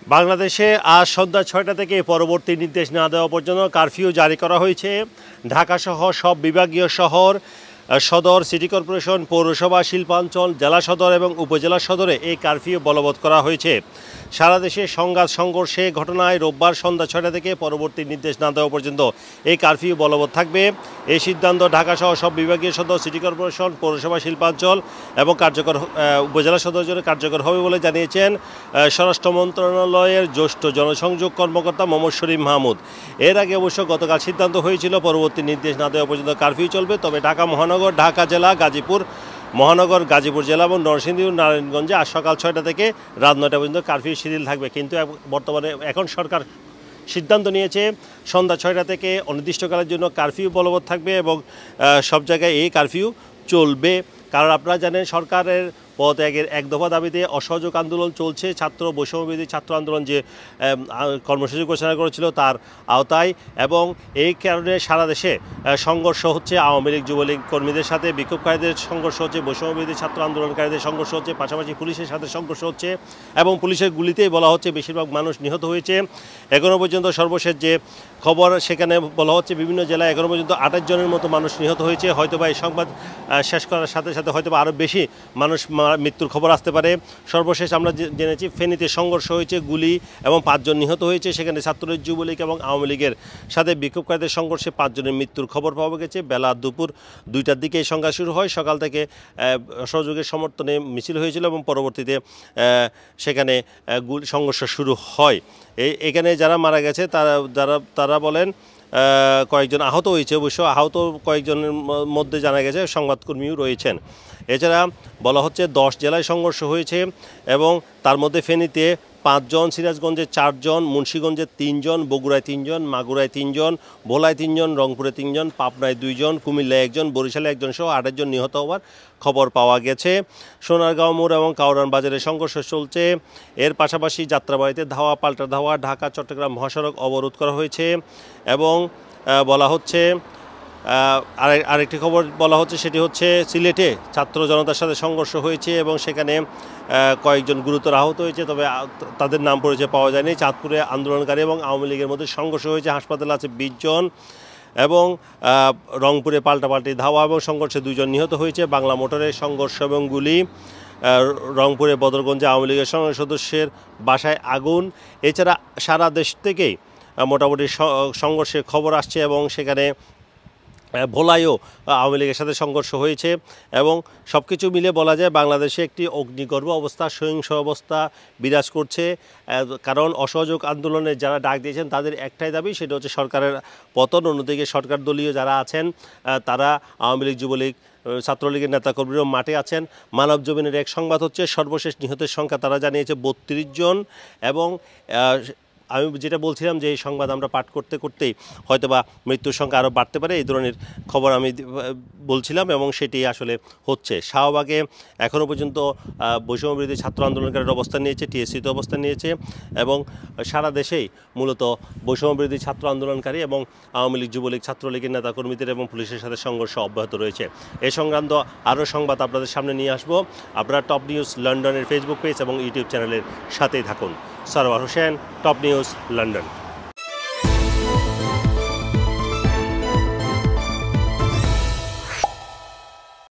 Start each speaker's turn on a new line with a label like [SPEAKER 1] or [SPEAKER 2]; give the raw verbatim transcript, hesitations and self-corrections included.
[SPEAKER 1] বাংলাদেশে আজ সন্ধ্যা ছয়টা থেকে পরবর্তী নির্দেশ না দেওয়া পর্যন্ত কারফিউ জারি করা হয়েছে। ঢাকাসহ সব বিভাগীয় শহর, সদর, সিটি কর্পোরেশন, পৌরসভা, শিল্পাঞ্চল, জেলা সদর এবং উপজেলা সদরে এই কারফিউ বলবৎ করা হয়েছে। সারা দেশে সংঘাত সংঘর্ষে ঘটনায় রোববার সন্ধ্যা ছয়টা থেকে পরবর্তী নির্দেশ না দেওয়া পর্যন্ত এই কারফিউ বলবৎ থাকবে। এই সিদ্ধান্ত ঢাকাসহ সব বিভাগীয় সদর, সিটি কর্পোরেশন, পৌরসভা, শিল্পাঞ্চল এবং কার্যকর উপজেলা সদর জন্য কার্যকর হবে বলে জানিয়েছেন স্বরাষ্ট্র মন্ত্রণালয়ের জ্যেষ্ঠ জনসংযোগ কর্মকর্তা মোহাম্মদ শরীফ মাহমুদ। এর আগে অবশ্য গতকাল সিদ্ধান্ত হয়েছিল পরবর্তী নির্দেশ না দেওয়া পর্যন্ত কারফিউ চলবে। তবে ঢাকা মহানগর, ঢাকা জেলা, গাজীপুর মহানগর, গাজীপুর জেলা এবং নরসিংদী ও নারায়ণগঞ্জে আজ সকাল ছয়টা থেকে রাত নয়টা পর্যন্ত কারফিউ শিথিল থাকবে। কিন্তু বর্তমানে এখন সরকার সিদ্ধান্ত নিয়েছে সন্ধ্যা ছয়টা থেকে অনির্দিষ্টকালের জন্য কারফিউ বলবৎ থাকবে এবং সব জায়গায় এই কারফিউ চলবে। কারণ আপনারা জানেন সরকারের পদত্যাগের এক দফা দাবিতে অসহযোগ আন্দোলন চলছে। ছাত্র বৈষম্যবিরোধী ছাত্র আন্দোলন যে কর্মসূচি ঘোষণা করেছিল তার আওতায়, এবং এই কারণে সারা দেশে সংঘর্ষ হচ্ছে। আওয়ামী লীগ, যুবলীগ কর্মীদের সাথে বিক্ষোভকারীদের সংঘর্ষ হচ্ছে, বৈষম্যবিরোধী ছাত্র আন্দোলনকারীদের সংঘর্ষ হচ্ছে, পাশাপাশি পুলিশের সাথে সংঘর্ষ হচ্ছে এবং পুলিশের গুলিতেই বলা হচ্ছে বেশিরভাগ মানুষ নিহত হয়েছে। এখনও পর্যন্ত সর্বশেষ যে খবর সেখানে বলা হচ্ছে বিভিন্ন জেলায় এখনও পর্যন্ত আঠাশ জনের মতো মানুষ নিহত হয়েছে। হয়তোবা এই সংবাদ শেষ করার সাথে সাথে হয়তোবা আরও বেশি মানুষ মৃত্যুর খবর আসতে পারে। সর্বশেষ আমরা জেনেছি ফেনীতে সংঘর্ষ হয়েছে, গুলি এবং পাঁচজন নিহত হয়েছে। সেখানে ছাত্রলীগ, যুবলীগ এবং আওয়ামী লীগের সাথে বিক্ষোভকারীদের সংঘর্ষে পাঁচজনের মৃত্যুর খবর পাওয়া গেছে। বেলা দুপুর দুইটার দিকে এই সংঘাত শুরু হয়। সকাল থেকে সহযোগের সমর্থনে মিছিল হয়েছিল এবং পরবর্তীতে সেখানে সংঘর্ষ শুরু হয়। এখানে যারা মারা গেছে তারা যারা তারা বলেন কয়েকজন আহত হয়েছে। অবশ্য আহত কয়েকজনের মধ্যে জানা গেছে সংবাদকর্মীও রয়েছেন। এছাড়া বলা হচ্ছে দশ জেলায় সংঘর্ষ হয়েছে এবং তার মধ্যে ফেনীতে পাঁচজন, সিরাজগঞ্জে চারজন, মুন্সিগঞ্জে তিনজন, বগুড়ায় তিনজন, মাগুরায় তিনজন, ভোলায় তিনজন, রংপুরে তিনজন, পাবনায় দুইজন, কুমিল্লায় একজন, বরিশালে একজন সহ আটজন নিহত হওয়ার খবর পাওয়া গেছে। সোনারগাঁও মোড় এবং কাউরান বাজারে সংঘর্ষ চলছে। এর পাশাপাশি যাত্রাবাড়িতে ধাওয়া পাল্টা ধাওয়া, ঢাকা চট্টগ্রাম মহাসড়ক অবরোধ করা হয়েছে এবং বলা হচ্ছে আরেকটি খবর বলা হচ্ছে সেটি হচ্ছে সিলেটে ছাত্র জনতার সাথে সংঘর্ষ হয়েছে এবং সেখানে কয়েকজন গুরুতর আহত হয়েছে, তবে তাদের নাম পরিচয় পাওয়া যায়নি। চাঁদপুরে আন্দোলনকারী এবং আওয়ামী লীগের মধ্যে সংঘর্ষ হয়েছে, হাসপাতালে আছে বিশ জন এবং রংপুরে পাল্টাপাল্টি ধাওয়া এবং সংঘর্ষে দুইজন নিহত হয়েছে। বাংলা মোটরে সংঘর্ষ এবং গুলি, রংপুরে বদরগঞ্জে আওয়ামী লীগের সদস্যের বাসায় আগুন। এছাড়া সারা দেশ থেকেই মোটামুটি সংঘর্ষের খবর আসছে এবং সেখানে ভোলায়ও আওয়ামী লীগের সাথে সংঘর্ষ হয়েছে এবং সব কিছু মিলে বলা যায় বাংলাদেশে একটি অগ্নিগর্ভ অবস্থা, সহিংস অবস্থা বিরাজ করছে। কারণ অসহযোগ আন্দোলনে যারা ডাক দিয়েছেন তাদের একটাই দাবি, সেটা হচ্ছে সরকারের পতন। অন্যদিকে সরকার দলীয় যারা আছেন তারা আওয়ামী লীগ, যুবলীগ, ছাত্রলীগের নেতাকর্মীরাও মাঠে আছেন। মানব জমিনের এক সংবাদ হচ্ছে সর্বশেষ নিহতের সংখ্যা তারা জানিয়েছে বত্রিশ জন এবং আমি যেটা বলছিলাম যে এই সংবাদ আমরা পাঠ করতে করতেই হয়তোবা মৃত্যুর সংখ্যা আরও বাড়তে পারে, এই ধরনের খবর আমি বলছিলাম এবং সেটি আসলে হচ্ছে। শাহবাগে এখনও পর্যন্ত বৈষম্যবিরোধী ছাত্র আন্দোলনকারীর অবস্থান নিয়েছে, টিএসসিতে অবস্থান নিয়েছে এবং সারা দেশেই মূলত বৈষম্যবিরোধী ছাত্র আন্দোলনকারী এবং আওয়ামী লীগ, যুবলীগ, ছাত্রলীগের নেতাকর্মীদের এবং পুলিশের সাথে সংঘর্ষ অব্যাহত রয়েছে। এই সংক্রান্ত আরও সংবাদ আপনাদের সামনে নিয়ে আসবো। আপনারা টপ নিউজ লন্ডনের ফেসবুক পেজ এবং ইউটিউব চ্যানেলের সাথেই থাকুন। Sarwar Hossain, top news London.